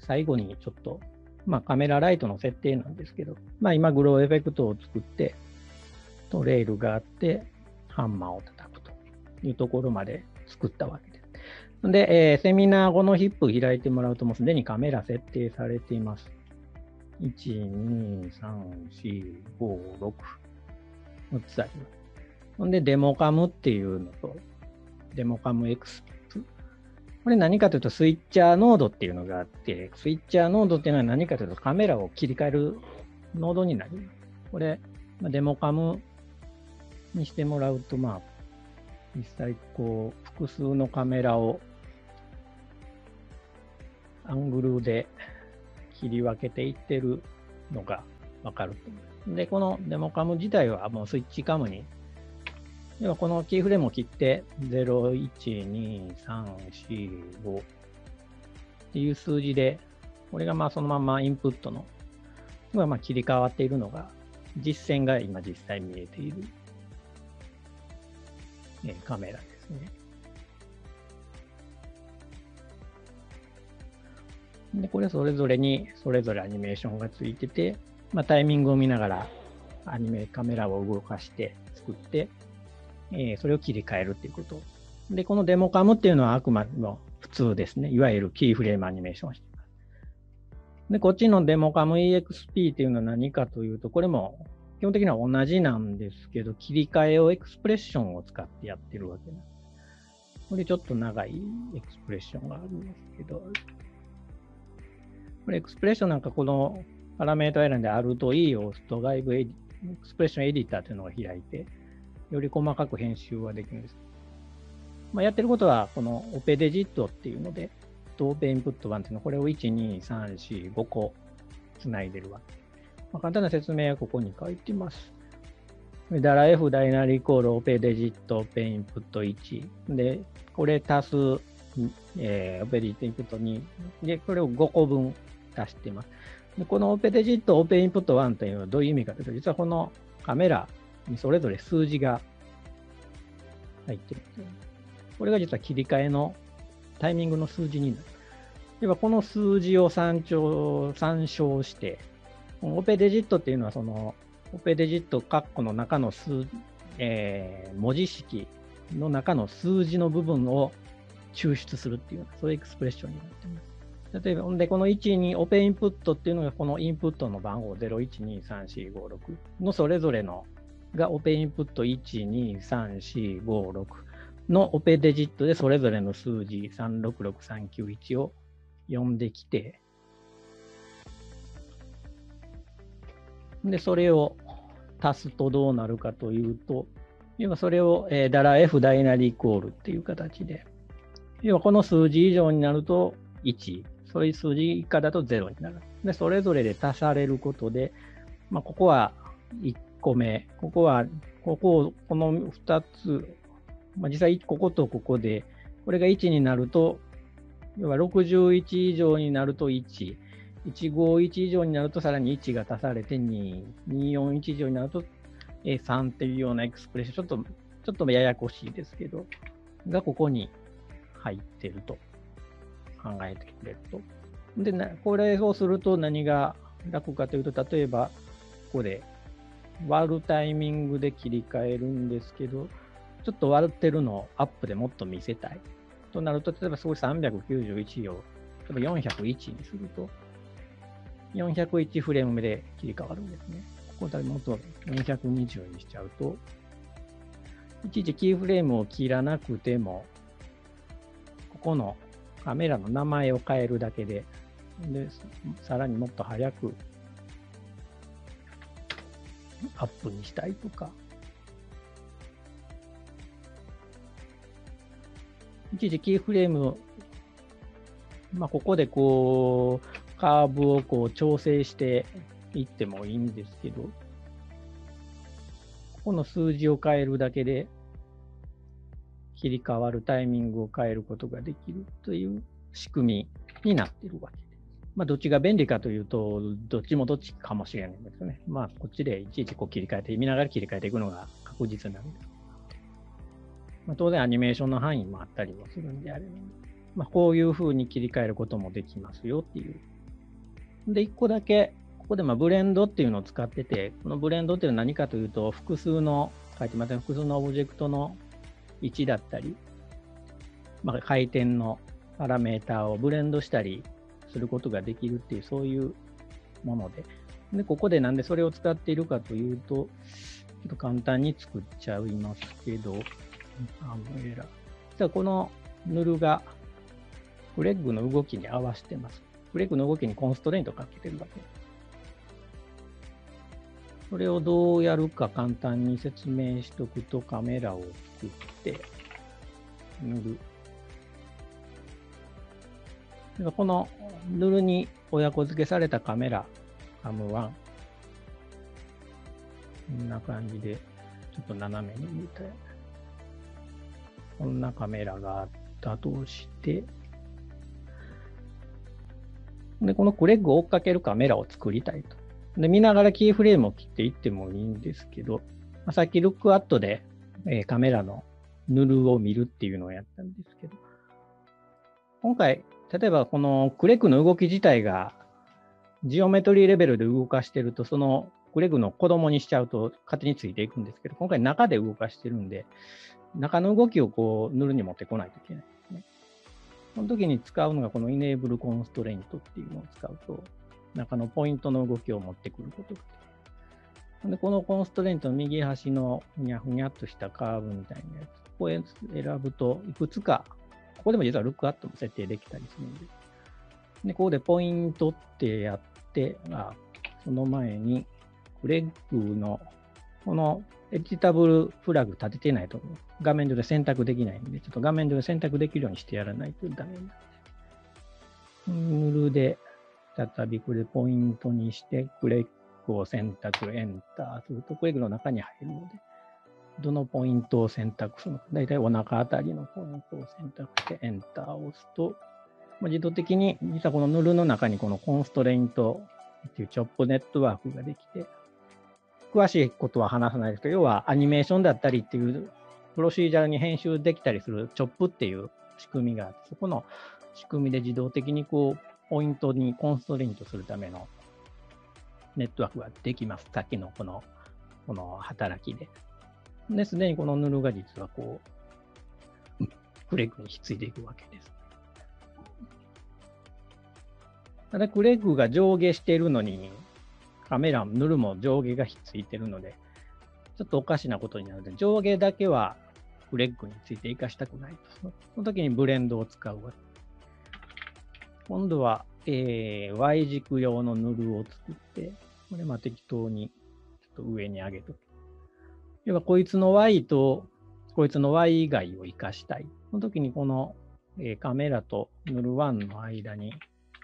最後にちょっと、カメラライトの設定なんですけど、今グローエフェクトを作って、レールがあって、ハンマーを叩くというところまで作ったわけです。で、セミナー後のヒップ開いてもらうと、もうすでにカメラ設定されています。1、2、3、4、5、6。6つあります。ほんで、デモカムっていうのと、デモカム X。これ何かというと、スイッチャーノードっていうのがあって、スイッチャーノードっていうのは何かというと、カメラを切り替えるノードになります。これ、デモカムにしてもらうと、実際、複数のカメラをアングルで切り分けていってるのがわかると思います。で、このデモカム自体はもうスイッチカムに、要はこのキーフレームを切って、0、1、2、3、4、5っていう数字で、これがそのままインプットの、切り替わっているのが、実線が今実際見えている、カメラですね。で、これそれぞれにそれぞれアニメーションがついてて、タイミングを見ながらカメラを動かして作って、それを切り替えるっていうこと。で、このデモカムっていうのはあくまでも普通ですね。いわゆるキーフレームアニメーションをしています。で、こっちのデモカム EXP っていうのは何かというと、これも基本的には同じなんですけど、切り替えをエクスプレッションを使ってやってるわけです。これちょっと長いエクスプレッションがありますけど、これエクスプレッションなんかこのパラメータ選んで R と E を押すと外部エクスプレッションエディターというのが開いて、より細かく編集はできるんです。やってることは、このオペデジットっていうので、オペインプット1っていうのは、これを1、2、3、4、5個つないでるわけ。簡単な説明はここに書いてます。ダラ F ダイナリコールオペデジットオペインプット1。で、これ足す、オペデジットインプット2。で、これを5個分足しています。でこのオペデジットオペインプット1というのはどういう意味かというと、実はこのカメラにそれぞれ数字が入ってるんですよね。これが実は切り替えのタイミングの数字になる。要はこの数字を参照して、オペデジットっていうのはそのオペデジット括弧の中の文字式の中の数字の部分を抽出するっていう、そういうエクスプレッションになっています。例えば、でこの1にオペインプットっていうのがこのインプットの番号0、1、2、3、4、5、6のそれぞれのがオペインプット1、2、3、4、5、6のオペデジットでそれぞれの数字366391を読んできて、で、それを足すとどうなるかというと、要はそれをダラ F ダイナリーコールっていう形で、要はこの数字以上になると1、そういう数字以下だと0になる。で、それぞれで足されることで、ここは1個目、この2つ、実際こことここで、これが1になると、要は61以上になると1、151以上になるとさらに1が足されて2、241以上になると3っていうようなエクスプレッション、ちょっとややこしいですけど、がここに入ってると考えてくれると。で、これをすると何が楽かというと、例えばここで割るタイミングで切り替えるんですけど、ちょっと割ってるのをアップでもっと見せたいとなると、例えばそこ391を401にすると、401フレーム目で切り替わるんですね。ここでもっと420にしちゃうと、いちいちキーフレームを切らなくても、ここのカメラの名前を変えるだけで、さらにもっと早くアップにしたいとか、いちいちキーフレームを、ここでカーブを調整していってもいいんですけど、ここの数字を変えるだけで切り替わるタイミングを変えることができるという仕組みになっているわけです。どっちが便利かというと、どっちもどっちかもしれないんですね。こっちでいちいち切り替えて、見ながら切り替えていくのが確実なんです。当然アニメーションの範囲もあったりもするんであれば、こういう風に切り替えることもできますよっていうで、1個だけ、ここでブレンドっていうのを使ってて、このブレンドっていうのは何かというと、複数の、書いてません、複数のオブジェクトの位置だったり、回転のパラメーターをブレンドしたりすることができるっていう、そういうもので。で、ここでなんでそれを使っているかというと、ちょっと簡単に作っちゃいますけど、実はこのヌルがフレッグの動きに合わせてます。フレッグの動きにコンストレイントをかけてるわけです。それをどうやるか簡単に説明しておくと、カメラを作って、塗る。このヌルに親子付けされたカメラ、カム1。こんな感じで、ちょっと斜めに見たい。こんなカメラがあったとして、で、このクレッグを追っかけるカメラを作りたいと。で、見ながらキーフレームを切っていってもいいんですけど、さっきルックアットで、カメラのヌルを見るっていうのをやったんですけど、今回、例えばこのクレッグの動き自体がジオメトリーレベルで動かしてると、そのクレッグの子供にしちゃうと勝手についていくんですけど、今回中で動かしてるんで、中の動きをこうヌルに持ってこないといけないですね。その時に使うのがこの Enable Constraint っていうのを使うと、中のポイントの動きを持ってくることができる。で、このコンストレントの右端のふにゃふにゃっとしたカーブみたいなやつ、ここへ選ぶといくつか、ここでも実はルックアットも設定できたりするんです。で、ここでポイントってやって、その前にクレッグのこのエディタブルフラグ立ててないと画面上で選択できないんで、ちょっと画面上で選択できるようにしてやらないとダメなんです。ヌルで再びこれポイントにして、クレッグを選択、エンターすると、クレッグの中に入るので、どのポイントを選択するのか、だいたいお腹あたりのポイントを選択して、エンターを押すと、自動的に、実はこのヌルの中にこのコンストレイントっていうチョップネットワークができて、詳しいことは話さないですけど、要はアニメーションだったりっていうプロシージャルに編集できたりするチョップっていう仕組みがあって、そこの仕組みで自動的にこうポイントにコンストレイントするためのネットワークができます。さっきのこの働きで。で、すでにこのヌルが実はこう、クレッグにひっついていくわけです。ただ、クレッグが上下しているのに、カメラ、ヌルも上下がひっついているので、ちょっとおかしなことになるので、上下だけはクレッグについて生かしたくないと。その時にブレンドを使うわけ。今度は、Y 軸用のヌルを作って、これ適当にちょっと上に上げとく。要はこいつの Y とこいつの Y 以外を生かしたい。その時にこの、カメラとヌル1の間に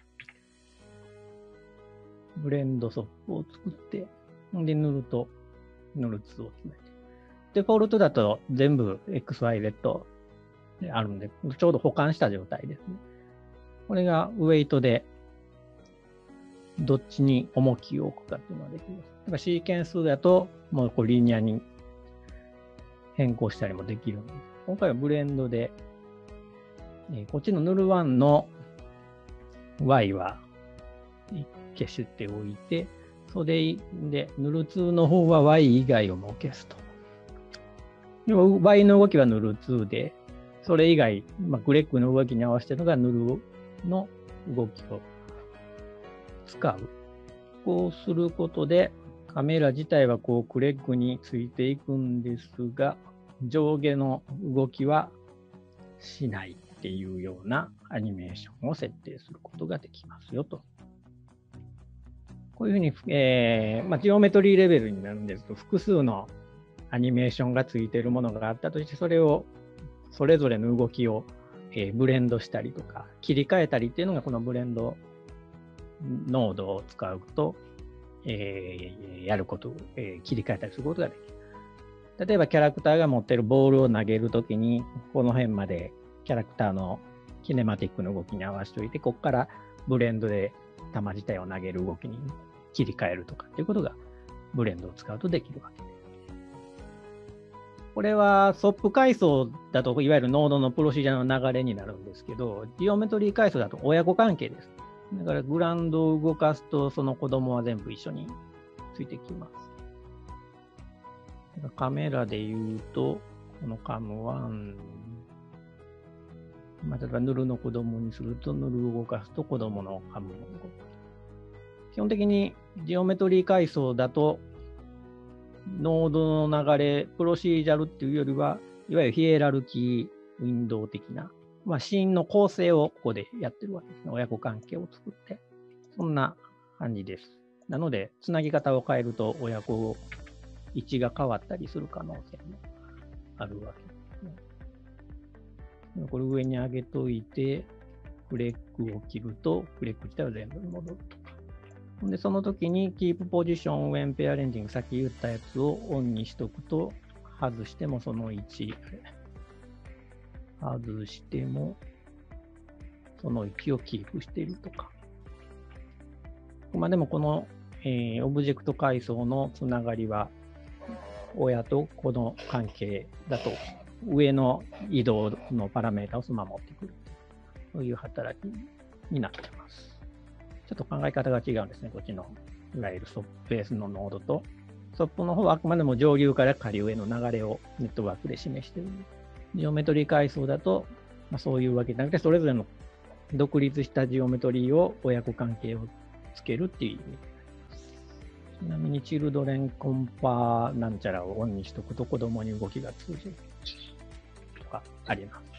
ブレンドソップを作って、で、ヌルとヌル2をつないで。デフォルトだと全部 XYZ であるんで、ちょうど保管した状態ですね。これがウェイトでどっちに重きを置くかっていうのができます。だからシーケンスだともうこうリニアに変更したりもできるんです。今回はブレンドで、こっちのヌル1の Y は消しておいて、それでヌル2の方は Y 以外をも消すと。Y の動きはヌル2で、それ以外、グレッグの動きに合わせているのがヌルの動きを使う。こうすることで、カメラ自体はこうクレッグについていくんですが、上下の動きはしないっていうようなアニメーションを設定することができますよと。こういうふうに、ジオメトリーレベルになるんですけど、複数のアニメーションがついているものがあったとして、それをそれぞれの動きを、ブレンドしたりとか、切り替えたりっていうのがこのブレンドノードを使うと、やること、切り替えたりすることができる。例えばキャラクターが持っているボールを投げるときに、この辺までキャラクターのキネマティックの動きに合わせておいて、ここからブレンドで球自体を投げる動きに切り替えるとかっていうことがブレンドを使うとできるわけです。これは SOP 階層だといわゆるノードのプロシージャーの流れになるんですけど、ジオメトリー階層だと親子関係です。 だからグラウンドを動かすと、その子供は全部一緒についてきます。カメラで言うと、このカム1、例えばヌルの子供にすると、ヌルを動かすと子供のカムも動く。基本的にジオメトリー階層だと、ノードの流れ、プロシージャルっていうよりは、いわゆるヒエラルキーウィンドウ的な、シーンの構成をここでやってるわけですね。親子関係を作って。そんな感じです。なので、つなぎ方を変えると、親子位置が変わったりする可能性もあるわけですね。これ上に上げといて、フレッグを切ると、フレッグ自体は全部戻るとか。で、その時に Keep Position When Parenting さっき言ったやつをオンにしとくと、外してもその位置、外してもその位置をキープしているとか。でもこの、オブジェクト階層のつながりは、親と子の関係だと、上の移動のパラメータをそのまま持ってくる。そういう働きになってます。ちょっと考え方が違うんですね。こっちの、いわゆるSOPベースのノードと、SOPの方はあくまでも上流から下流への流れをネットワークで示している。ジオメトリー階層だと、そういうわけじゃなくて、それぞれの独立したジオメトリーを親子関係をつけるっていう意味。ちなみに、チルドレンコンパなんちゃらをオンにしとくと子供に動きが通じるとかあります。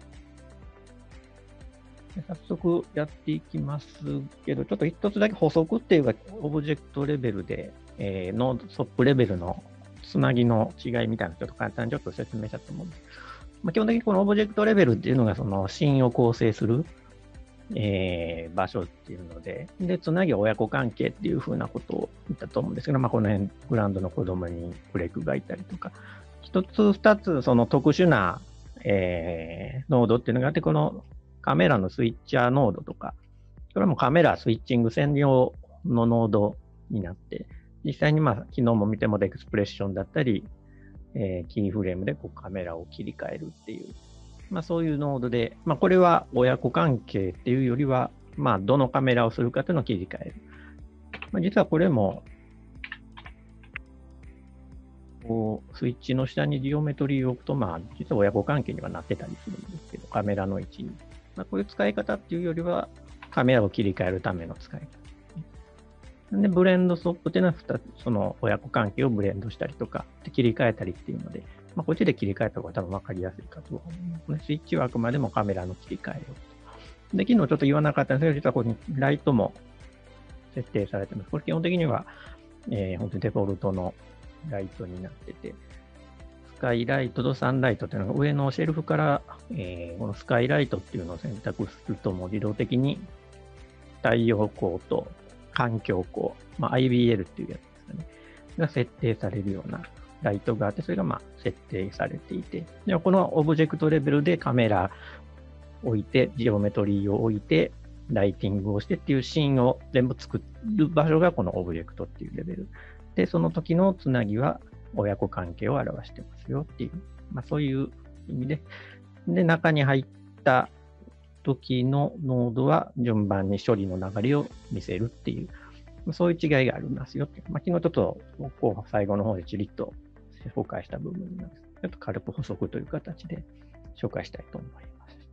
早速やっていきますけど、ちょっと一つだけ補足っていうか、オブジェクトレベルで、ノード、SOPレベルのつなぎの違いみたいなのをちょっと簡単にちょっと説明したと思うんです。基本的にこのオブジェクトレベルっていうのがそのシーンを構成する、場所っていうので、つなぎは親子関係っていうふうなことを言ったと思うんですけど、この辺、グラウンドの子供にフレッグがいたりとか、一つ、二つ、その特殊な、ノードっていうのがあって、このカメラのスイッチャーノードとか、これもカメラスイッチング専用のノードになって、実際に昨日も見てもらったエクスプレッションだったり、キーフレームでこうカメラを切り替えるっていう、そういうノードで、これは親子関係っていうよりは、どのカメラをするかというのを切り替える。実はこれも、こうスイッチの下にジオメトリーを置くと、実は親子関係にはなってたりするんですけど、カメラの位置に。こういう使い方っていうよりは、カメラを切り替えるための使い方。で、ブレンドSOPっていうのはその親子関係をブレンドしたりとか、切り替えたりっていうので、こっちで切り替えた方が多分分かりやすいかと思いますね。スイッチはあくまでもカメラの切り替えを。で、昨日ちょっと言わなかったんですけど、実はここにライトも設定されてます。これ基本的には、本当にデフォルトのライトになってて、スカイライトとサンライトっていうのが上のシェルフから、このスカイライトっていうのを選択すると、もう自動的に太陽光と環境光、IBL っていうやつですかね、が設定されるようなライトがあって、それが設定されていて、でこのオブジェクトレベルでカメラを置いて、ジオメトリーを置いて、ライティングをしてっていうシーンを全部作る場所がこのオブジェクトっていうレベル。で、その時のつなぎは親子関係を表してますよっていう、そういう意味で、中に入った時のノードは順番に処理の流れを見せるっていう、そういう違いがありますよっていう。昨日ちょっとこう最後の方でチリッと紹介した部分なんです。ちょっと軽く補足という形で紹介したいと思います。